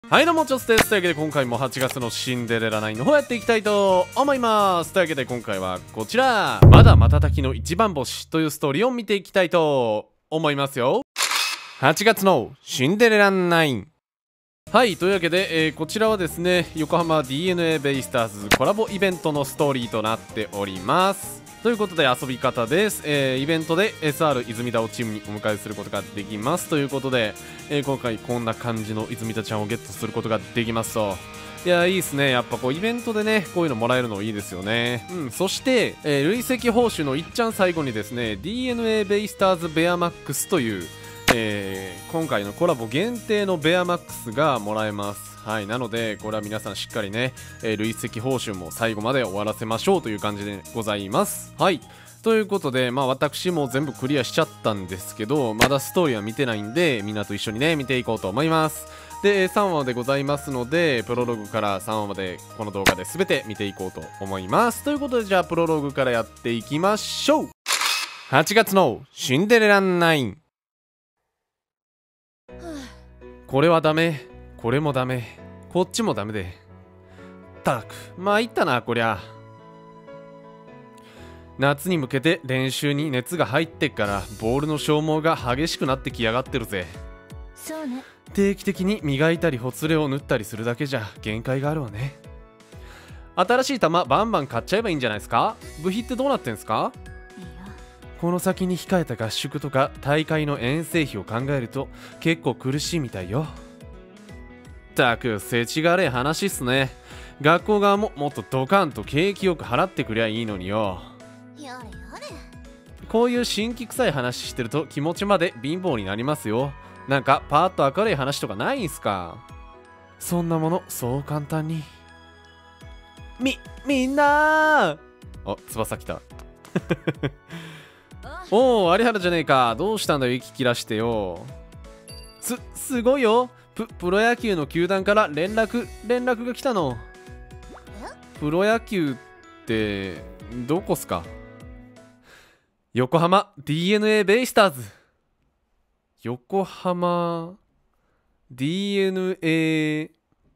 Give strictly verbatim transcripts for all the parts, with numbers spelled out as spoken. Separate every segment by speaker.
Speaker 1: はいどうもチョスです。というわけで今回もはちがつのシンデレラナインの方やっていきたいと思います。というわけで今回はこちら、まだ瞬きの一番星というストーリーを見ていきたいと思いますよ。はちがつのシンデレラナイン。はい、というわけで、えー、こちらはですね、横浜 ディーエヌエー ベイスターズコラボイベントのストーリーとなっております。ということで遊び方です、えー、イベントで エスアール 泉田をチームにお迎えすることができますということで、えー、今回こんな感じの泉田ちゃんをゲットすることができますと。いやいいですね。やっぱこうイベントでねこういうのもらえるのいいですよね。うん、そして、えー、累積報酬のいっちゃん最後にですね ディーエヌエー ベイスターズベアマックスという、えー、今回のコラボ限定のベアマックスがもらえます。はい、なのでこれは皆さんしっかりね、えー、累積報酬も最後まで終わらせましょうという感じでございます。はい、ということで、まあ私も全部クリアしちゃったんですけど、まだストーリーは見てないんで、みんなと一緒にね、見ていこうと思います。で、さんわでございますので、プロローグからさんわまでこの動画で全て見ていこうと思います。ということで、じゃあプロローグからやっていきましょう。はちがつのシンデレラナイン。これはダメ、これもダメ、こっちもダメで。ったく、まあいったな、こりゃ。夏に向けて練習に熱が入ってっからボールの消耗が激しくなってきやがってるぜ。
Speaker 2: そうね。
Speaker 1: 定期的に磨いたりほつれを縫ったりするだけじゃ限界があるわね。新しい球バンバン買っちゃえばいいんじゃないですか。部品ってどうなってんすか。
Speaker 2: いや、
Speaker 1: この先に控えた合宿とか大会の遠征費を考えると結構苦しいみたいよ。ったく世知がれえ話っすね。学校側ももっとドカンと景気よく払ってくりゃいいのによ。
Speaker 2: やれやれ。
Speaker 1: こういう新規臭い話してると気持ちまで貧乏になりますよ。なんかパーッと明るい話とかないんすか。そんなものそう簡単に。み、みんなー。あ、翼来た。おお、有原じゃねえか。どうしたんだよ、息切らしてよ。す、すごいよ。プ、プロ野球の球団から連絡、連絡が来たの。プロ野球って、どこっすか。横浜 ディーエヌエー ベイスターズ。横浜 ディーエヌエー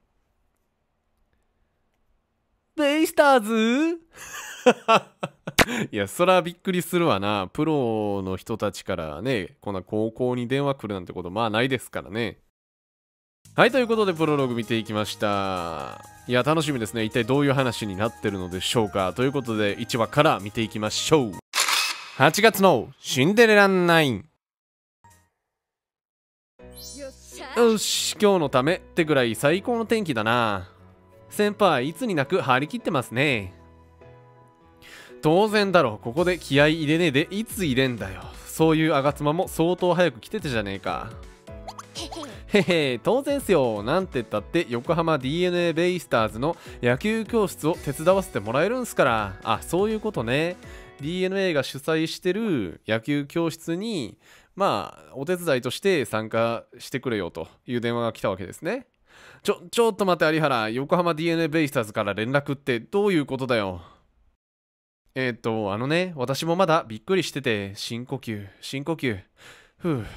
Speaker 1: ベイスターズ。いや、そらびっくりするわな。プロの人たちからね、こんな高校に電話来るなんてことまあないですからね。はい、ということでプロローグ見ていきました。いや、楽しみですね。一体どういう話になってるのでしょうか。ということでいちわから見ていきましょう。はちがつのシンデレラナイン。よし、今日のためってぐらい最高の天気だな。先輩いつになく張り切ってますね。当然だろ、ここで気合い入れねえでいつ入れんだよ。そういう吾妻も相当早く来ててじゃねえか。へへ、当然っすよ。なんて言ったって横浜 ディーエヌエー ベイスターズの野球教室を手伝わせてもらえるんすから。あ、そういうことね。ディーエヌエー が主催してる野球教室にまあお手伝いとして参加してくれよという電話が来たわけですね。ちょちょっと待って有原、横浜 ディーエヌエー ベイスターズから連絡ってどういうことだよ。えー、っとあのね、私もまだびっくりしてて、深呼吸深呼吸。ふう。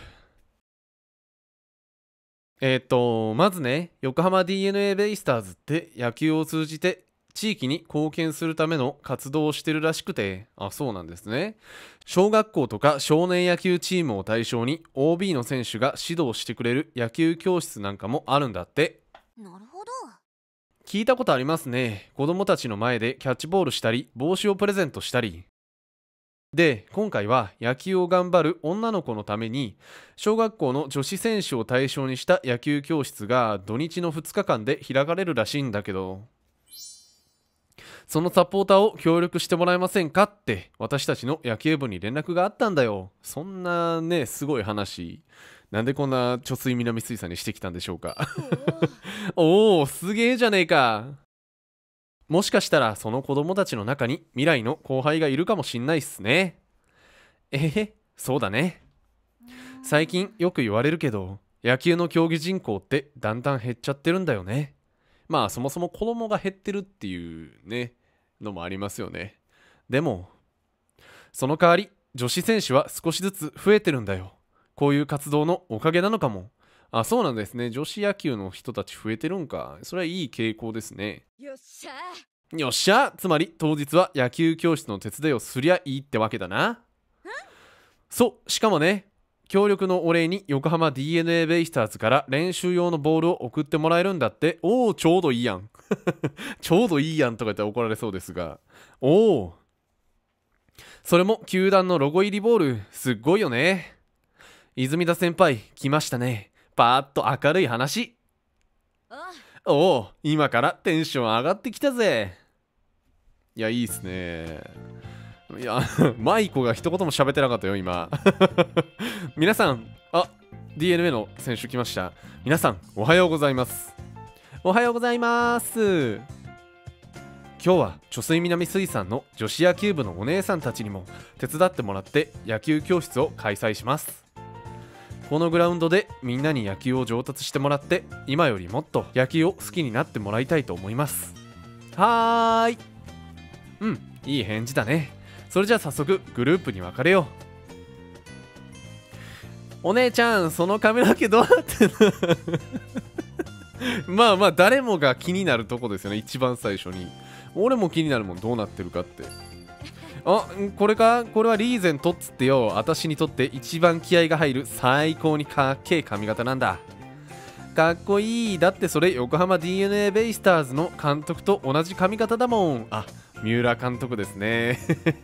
Speaker 1: えー、っとまずね、横浜 ディーエヌエー ベイスターズって野球を通じて地域に貢献するための活動をしてるらしくて。あ、そうなんですね。小学校とか少年野球チームを対象に オービー の選手が指導してくれる野球教室なんかもあるんだって。
Speaker 2: なるほど。
Speaker 1: 聞いたことありますね。子供たちの前でキャッチボールしたり帽子をプレゼントしたり。で、今回は野球を頑張る女の子のために小学校の女子選手を対象にした野球教室が土日のふつかかんで開かれるらしいんだけど、そのサポーターを協力してもらえませんかって私たちの野球部に連絡があったんだよ。そんなね、すごい話、なんでこんな貯水南水産にしてきたんでしょうか。おお、すげえじゃねえか。もしかしたらその子供たちの中に未来の後輩がいるかもしんないっすね。えへ、そうだね。最近よく言われるけど野球の競技人口ってだんだん減っちゃってるんだよね。まあそもそも子供が減ってるっていうねのもありますよね。でもその代わり女子選手は少しずつ増えてるんだよ。こういう活動のおかげなのかも。 あ、そうなんですね。女子野球の人たち増えてるんか。それはいい傾向ですね。
Speaker 2: よっしゃ
Speaker 1: よっしゃ、つまり当日は野球教室の手伝いをすりゃいいってわけだな。そう、しかもね、協力のお礼に横浜 ディーエヌエー ベイスターズから練習用のボールを送ってもらえるんだって。おお、ちょうどいいやん。ちょうどいいやんとか言ったら怒られそうですが。おお。それも球団のロゴ入りボール、すっごいよね。泉田先輩、来ましたね。パーッと明るい話。おお、今からテンション上がってきたぜ。いや、いいっすね。いや、マイコが一言も喋ってなかったよ、今。皆さん、あ、ディーエヌエー の選手来ました。皆さん、おはようございます。おはようございます。今日は貯水南水産の女子野球部のお姉さんたちにも手伝ってもらって野球教室を開催します。このグラウンドでみんなに野球を上達してもらって今よりもっと野球を好きになってもらいたいと思います。はーい。うん、いい返事だね。それじゃあ早速グループに分かれよう。お姉ちゃん、その髪の毛どうなってんの？まあまあ誰もが気になるとこですよね、一番最初に。俺も気になるもん、どうなってるかって。あ、これか？これはリーゼントっつってよ、私にとって一番気合が入る最高にかっけえ髪型なんだ。かっこいい。だってそれ横浜 ディーエヌエー ベイスターズの監督と同じ髪型だもん。あ、三浦監督ですね。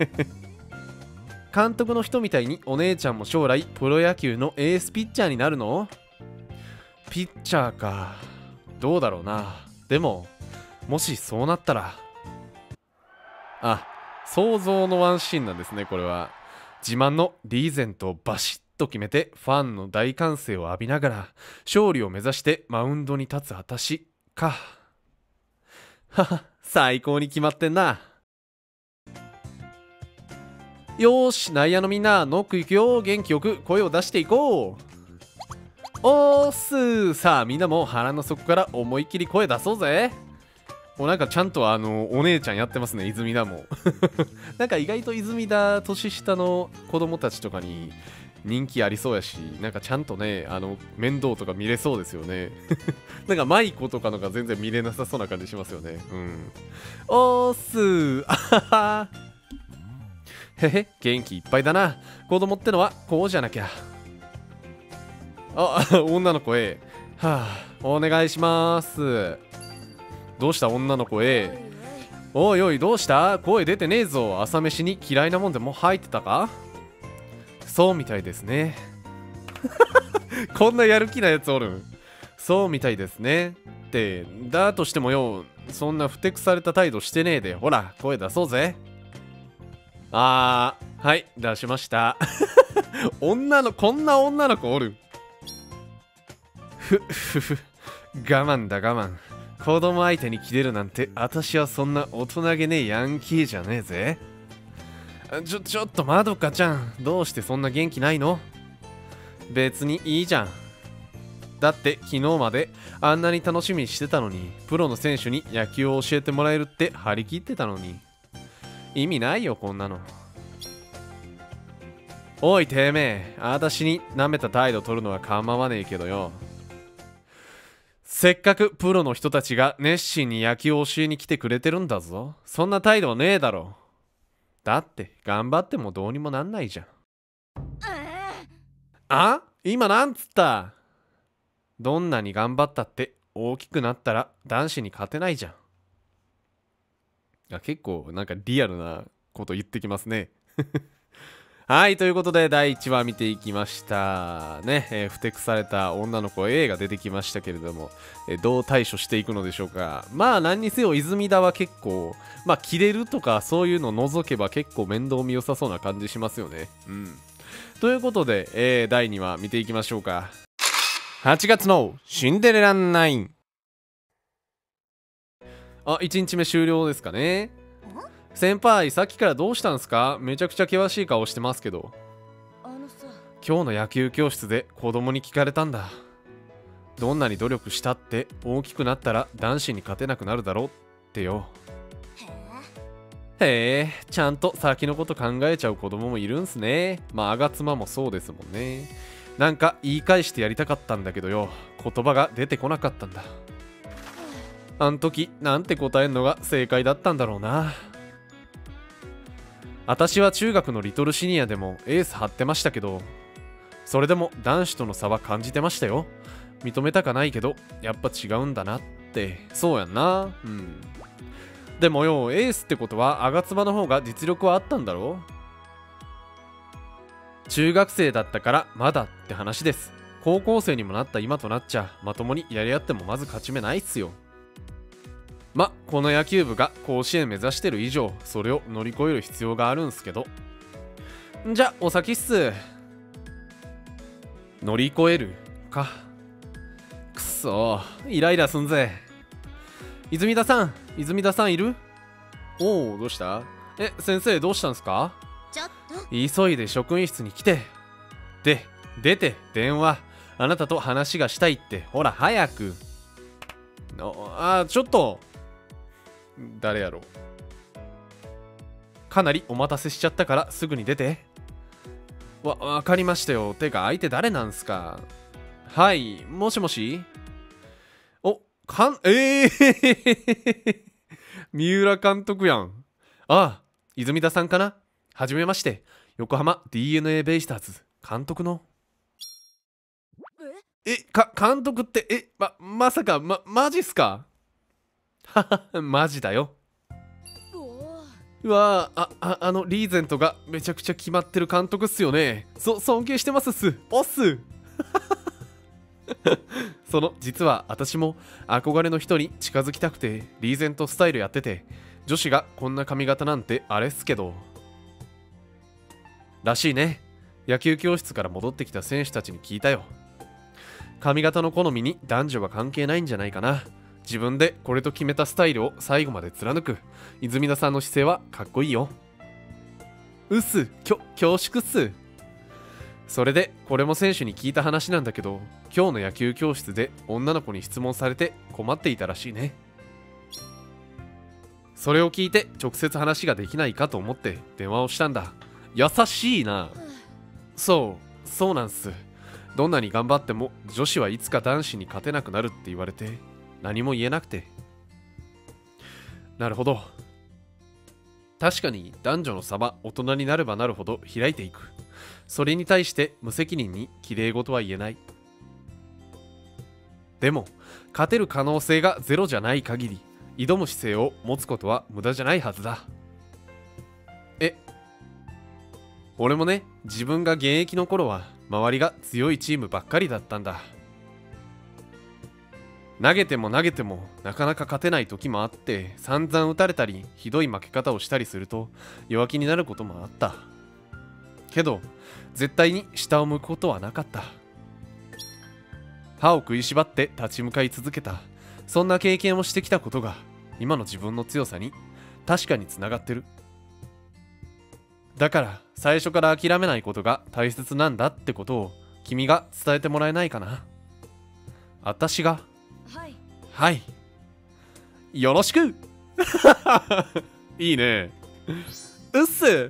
Speaker 1: 監督の人みたいにお姉ちゃんも将来プロ野球のエースピッチャーになるの？ピッチャーか。どうだろうな。でももしそうなったら。あ、想像のワンシーンなんですね、これは。自慢のリーゼントをバシッと決めてファンの大歓声を浴びながら勝利を目指してマウンドに立つ私か。はは、最高に決まってんな。よーし、内野のみんなノック行くよ。元気よく声を出していこう。おーすー。さあみんなも腹の底から思いっきり声出そうぜ。もうなんかちゃんとあのお姉ちゃんやってますね、泉田も。なんか意外と泉田年下の子供たちとかに人気ありそうやし、なんかちゃんとね、あの面倒とか見れそうですよね。なんか舞子とかのが全然見れなさそうな感じしますよね。うん。おーすー。あはは。へへ、元気いっぱいだな。子供ってのはこうじゃなきゃ。あ、女の子 A。はあ、お願いします。どうした女の子 A。おいおい、どうした？声出てねえぞ。朝飯に嫌いなもんでも入ってたか？そうみたいですね。こんなやる気なやつおるん？そうみたいですね。って、だとしてもよ、そんなふてくされた態度してねえで、ほら、声出そうぜ。あー、はい、出しました。女の、こんな女の子おる。ふ、ふふ、我慢だ我慢。子供相手にキレるなんて、私はそんな大人げねえヤンキーじゃねえぜ。ちょ、ちょっとまどかちゃん、どうしてそんな元気ないの？別にいいじゃん。だって昨日まであんなに楽しみにしてたのに、プロの選手に野球を教えてもらえるって張り切ってたのに。意味ないよ、こんなの。おい、てめえ、私に舐めた態度取るのは構わねえけどよ。せっかくプロの人たちが熱心に野球を教えに来てくれてるんだぞ。そんな態度ねえだろ。だって頑張ってもどうにもなんないじゃん。あ？今なんつった？どんなに頑張ったって大きくなったら男子に勝てないじゃん。いや、結構なんかリアルなこと言ってきますね。はい、ということでだいいちわ見ていきましたね。えー、ふてくされた女の子 A が出てきましたけれども、えー、どう対処していくのでしょうか。まあ何にせよ泉田は結構まあキレるとかそういうの除けば結構面倒見良さそうな感じしますよね。うん。ということで、えー、だいにわ見ていきましょうか。はちがつのシンデレラナイン。あ、いちにちめ終了ですかね。先輩、さっきからどうしたんすか？めちゃくちゃ険しい顔してますけど。
Speaker 2: あのさ、
Speaker 1: 今日の野球教室で子供に聞かれたんだ。どんなに努力したって大きくなったら男子に勝てなくなるだろうってよ。へえ、ちゃんと先のこと考えちゃう子供もいるんすね。まあ、あがつまもそうですもんね。 なんか言い返してやりたかったんだけどよ、言葉が出てこなかったんだ。あん時なんて答えんのが正解だったんだろうな。私は中学のリトルシニアでもエース張ってましたけど、それでも男子との差は感じてましたよ。認めたかないけどやっぱ違うんだなって。そうやんな。うん。でもよ、エースってことは吾妻の方が実力はあったんだろう。中学生だったからまだって話です。高校生にもなった今となっちゃまともにやり合ってもまず勝ち目ないっすよ。ま、この野球部が甲子園目指してる以上それを乗り越える必要があるんすけど。じゃお先っす。乗り越えるか。くそー、イライラすんぜ。泉田さん、泉田さんいる？おお、どうした？え、先生どうしたんすか？
Speaker 2: ちょっと
Speaker 1: 急いで職員室に来て。で、出て、電話。あなたと話がしたいって。ほら、早く。ああ、ちょっと。誰やろう。かなりお待たせしちゃったからすぐに出て。わ、わかりましたよ。てか、相手誰なんすか？はい、もしもし？お、かん、ええー、三浦監督やん。ああ、泉田さんかな？はじめまして、横浜 ディーエヌエー ベイスターズ監督の。え、か、監督って、え、ま、まさか、ま、マジっすか？はは、マジだよ。うわあ、あ、あの、リーゼントがめちゃくちゃ決まってる監督っすよね。そ、尊敬してますっす。おっす。その、実は私も憧れの人に近づきたくて、リーゼントスタイルやってて、女子がこんな髪型なんてあれっすけど。らしいね。野球教室から戻ってきた選手たちに聞いたよ。髪型の好みに男女は関係ないんじゃないかな。自分でこれと決めたスタイルを最後まで貫く泉田さんの姿勢はかっこいいよ。うっす、きょ、恐縮っす。それでこれも選手に聞いた話なんだけど、今日の野球教室で女の子に質問されて困っていたらしいね。それを聞いて直接話ができないかと思って電話をしたんだ。優しいな。そう、そうなんす。どんなに頑張っても女子はいつか男子に勝てなくなるって言われて何も言えなくて。なるほど。確かに男女の差は大人になればなるほど開いていく。それに対して無責任に綺麗事は言えない。でも勝てる可能性がゼロじゃない限り挑む姿勢を持つことは無駄じゃないはずだ。え、俺もね、自分が現役の頃は周りが強いチームばっかりだったんだ。投げても投げてもなかなか勝てない時もあって、散々打たれたりひどい負け方をしたりすると弱気になることもあった。けど絶対に下を向くことはなかった。歯を食いしばって立ち向かい続けた。そんな経験をしてきたことが今の自分の強さに確かにつながってる。だから最初から諦めないことが大切なんだってことを君が伝えてもらえないかな。私が。
Speaker 2: はい
Speaker 1: はい、よろしく。いいね。うっす。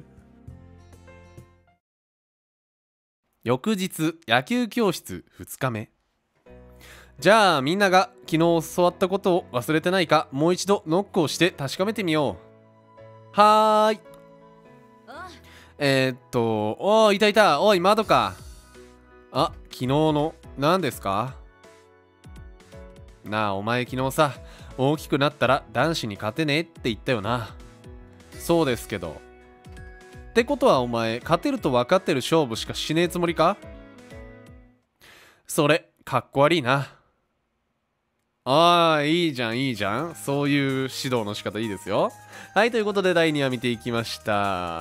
Speaker 1: 翌日野球教室ふつかめ。じゃあみんなが昨日教わったことを忘れてないかもう一度ノックをして確かめてみよう。はーい。えー、っと、おー、いたいた。おい、窓か。あ、昨日の、何ですか？なあ、お前昨日さ、大きくなったら男子に勝てねえって言ったよな。そうですけど。ってことはお前、勝てると分かってる勝負しかしねえつもりか？それ、かっこ悪いな。ああ、いいじゃん、いいじゃん。そういう指導の仕方いいですよ。はい、ということでだいにわ見ていきました。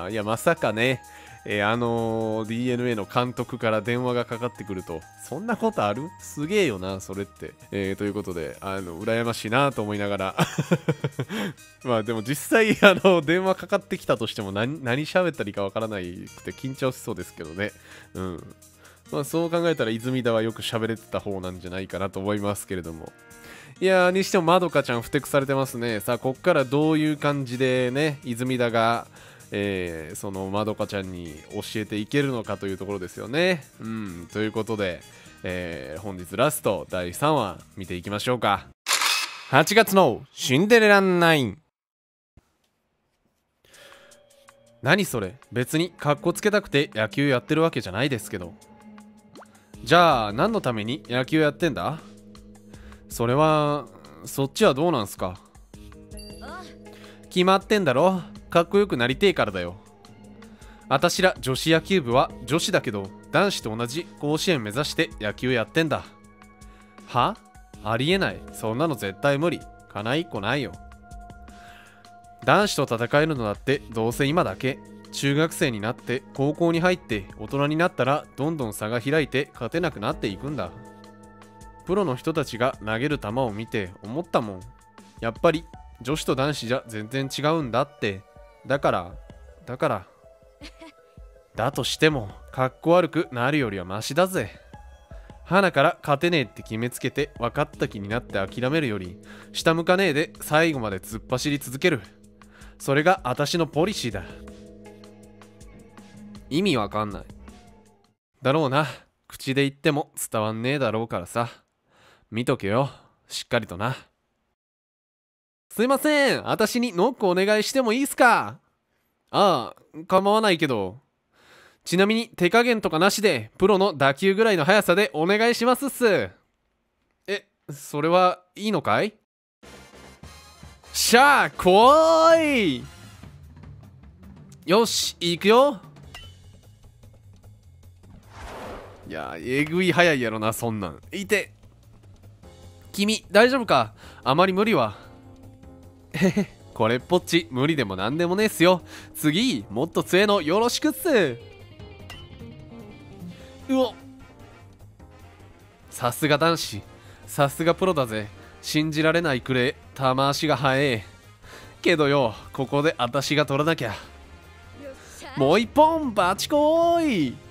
Speaker 1: いや、まさかね、えー、あのー、ディーエヌエー の監督から電話がかかってくると、そんなことある？すげえよな、それって。えー、ということで、あの、羨ましいなと思いながら。まあでも実際、あの、電話かかってきたとしても何、何喋ったらいいかわからないくて緊張しそうですけどね。うん。まあそう考えたら泉田はよく喋れてた方なんじゃないかなと思いますけれども。いやー、にしてもまどかちゃんふてくされてますね。さあ、こっからどういう感じでね、泉田が、 えー、そのまどかちゃんに教えていけるのかというところですよね。うん、ということで、えー、本日ラストだいさんわ見ていきましょうか。はちがつのシンデレラナイン。何それ、別にカッコつけたくて野球やってるわけじゃないですけど。じゃあ何のために野球やってんだ？それはそっちはどうなんすか？決まってんだろ、かっこよくなりてえからだよ。あたしら女子野球部は女子だけど男子と同じ甲子園目指して野球やってんだ。は？ありえない、そんなの絶対無理、叶いっこないよ。男子と戦えるのだってどうせ今だけ。中学生になって高校に入って大人になったらどんどん差が開いて勝てなくなっていくんだ。プロの人たちが投げる球を見て思ったもん。やっぱり女子と男子じゃ全然違うんだって。だからだからだとしてもかっこ悪くなるよりはマシだぜ。花から勝てねえって決めつけて分かった気になって諦めるより、下向かねえで最後まで突っ走り続ける。それが私のポリシーだ。意味わかんない。だろうな。口で言っても伝わんねえだろうからさ。見とけよ。しっかりとな。すいません。私にノックお願いしてもいいっすか？ああ、構わないけど。ちなみに手加減とかなしでプロの打球ぐらいの速さでお願いしますっす。え、それはいいのかい？しゃあ、こーい。よし、行くよ。いや、えぐい早いやろな、そんなん。いて。君、大丈夫か？あまり無理は。へへ、これっぽっち、無理でもなんでもねえっすよ。次、もっと強えのよろしくっす。うおっ。さすが男子。さすがプロだぜ。信じられないくれえ、玉足が速え。けどよ、ここで私が取らなきゃ。もう一本、バチコーい。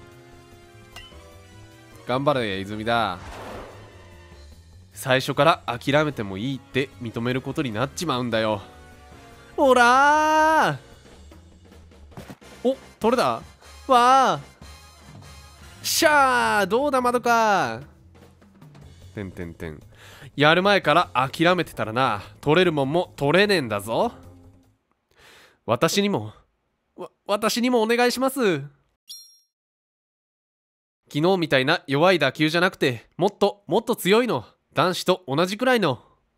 Speaker 1: 頑張れ泉だ。最初から諦めてもいいって認めることになっちまうんだよ。ほらー。お、取れたわあ。しゃー、どうだまどか。てんてんてん。やる前から諦めてたらな、取れるもんも取れねえんだぞ。私にもわ私にもお願いします。昨日みたいな弱い打球じゃなくて、もっともっと強いの。男子と同じくらいの。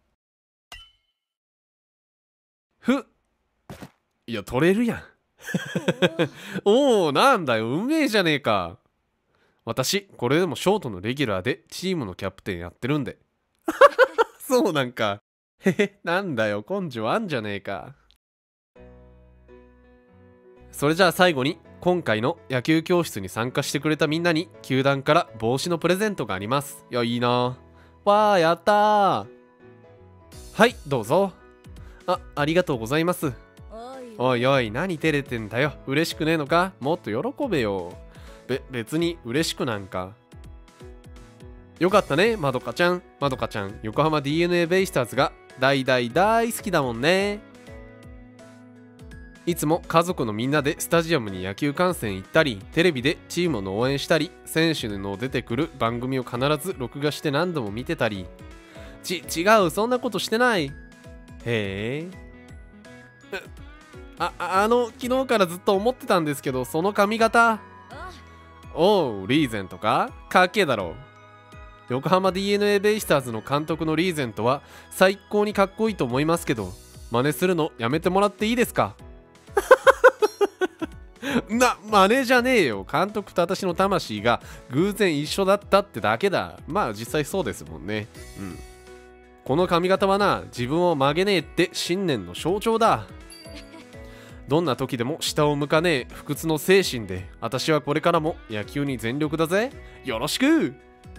Speaker 1: ふっ。いや、取れるやん。おお、なんだよ、うめえじゃねえか。私、これでもショートのレギュラーでチームのキャプテンやってるんで。そうなんか。へへ、なんだよ、根性あんじゃねえか。それじゃあ最後に、今回の野球教室に参加してくれたみんなに球団から帽子のプレゼントがあります。いや、いいな。わあ、やったー。はい、どうぞ。あ、ありがとうございます。おいおい、何照れてんだよ。嬉しくねえのか？もっと喜べよ。べ、別に嬉しくなんか。よかったね、まどかちゃん。まどかちゃん、横浜 ディーエヌエー ベイスターズが大大大好きだもんね。いつも家族のみんなでスタジアムに野球観戦行ったり、テレビでチームの応援したり、選手の出てくる番組を必ず録画して何度も見てたり。ち、違う、そんなことしてない。へえ。あ、あの、昨日からずっと思ってたんですけど、その髪型。おう、リーゼントか？かっけえだろ。横浜 ディーエヌエー ベイスターズの監督のリーゼントは最高にかっこいいと思いますけど、真似するのやめてもらっていいですか？な、真似じゃねえよ。監督と私の魂が偶然一緒だったってだけだ。まあ実際そうですもんね。うん。この髪型はな、自分を曲げねえって信念の象徴だ。どんな時でも下を向かねえ不屈の精神で、私はこれからも野球に全力だぜ。よろしく。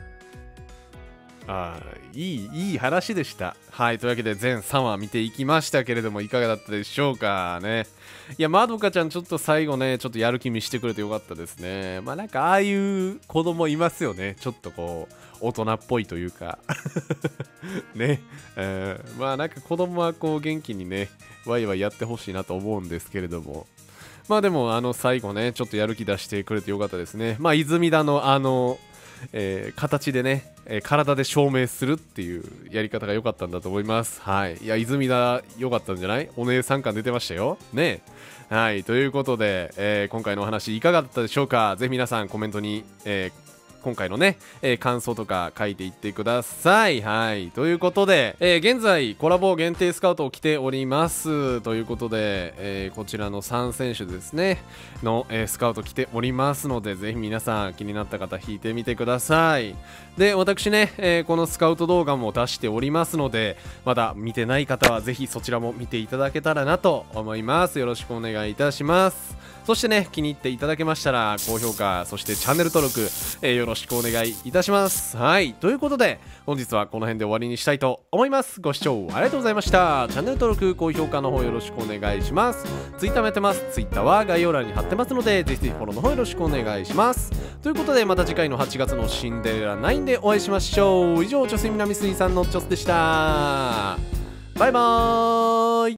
Speaker 1: ああ、いい、いい話でした。はい、というわけで全さんわ見ていきましたけれども、いかがだったでしょうかね。いや、まどかちゃんちょっと最後ね、ちょっとやる気見してくれてよかったですね。まあなんかああいう子供いますよね。ちょっとこう、大人っぽいというか。ね、えー。まあなんか子供はこう元気にね、ワイワイやってほしいなと思うんですけれども。 まあでもあの最後ねちょっとやる気出してくれてよかったですね。まあ泉田のあの、えー形でね、えー体で証明するっていうやり方が良かったんだと思います。はい。いや泉田良かったんじゃない？お姉さん感出てましたよね。はいということで、えー今回のお話いかがだったでしょうか。ぜひ皆さんコメントに、えー今回のね、えー感想とか書いていってください。はいということで、えー現在コラボ限定スカウトを着ておりますということで、えーこちらのさん選手ですねの、えースカウト着ておりますので、ぜひ皆さん気になった方引いてみてください。で私ね、えーこのスカウト動画も出しておりますので、まだ見てない方はぜひそちらも見ていただけたらなと思います。よろしくお願いいたします。そしてね、気に入っていただけましたら高評価、そしてチャンネル登録、えーよろしくお願いいたします。はいということで本日はこの辺で終わりにしたいと思います。ご視聴ありがとうございました。チャンネル登録高評価の方よろしくお願いします。ツイッターもやってます。ツイッターは概要欄に貼ってますので、ぜひぜひフォローの方よろしくお願いします。ということでまた次回のはちがつのシンデレラナインでお会いしましょう。以上、チョスイ南水さんのチョスでした。バイバーイ。